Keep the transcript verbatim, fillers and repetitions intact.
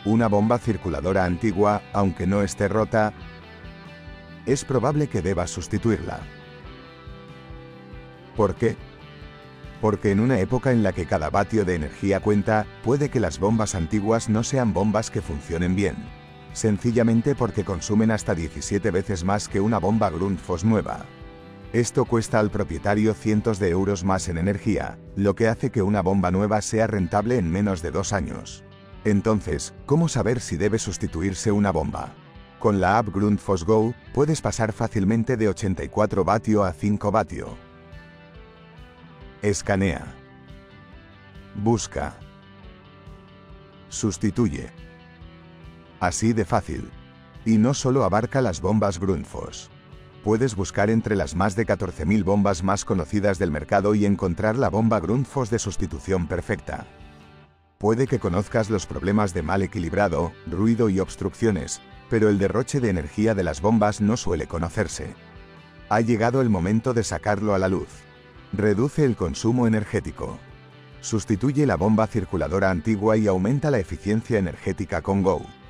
Una bomba circuladora antigua, aunque no esté rota, es probable que debas sustituirla. ¿Por qué? Porque en una época en la que cada vatio de energía cuenta, puede que las bombas antiguas no sean bombas que funcionen bien. Sencillamente porque consumen hasta diecisiete veces más que una bomba Grundfos nueva. Esto cuesta al propietario cientos de euros más en energía, lo que hace que una bomba nueva sea rentable en menos de dos años. Entonces, ¿cómo saber si debe sustituirse una bomba? Con la app Grundfos Go, puedes pasar fácilmente de ochenta y cuatro vatio a cinco vatio. Escanea. Busca. Sustituye. Así de fácil. Y no solo abarca las bombas Grundfos. Puedes buscar entre las más de catorce mil bombas más conocidas del mercado y encontrar la bomba Grundfos de sustitución perfecta. Puede que conozcas los problemas de mal equilibrado, ruido y obstrucciones, pero el derroche de energía de las bombas no suele conocerse. Ha llegado el momento de sacarlo a la luz. Reduce el consumo energético. Sustituye la bomba circuladora antigua y aumenta la eficiencia energética con Go.